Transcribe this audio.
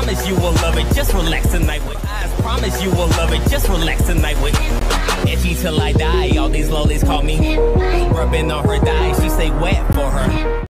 promise you will love it. Just relax tonight with eyes. Promise you will love it. Just relax tonight with edgy till I die. All these lollies call me rubbing on her thighs. She say wet for her.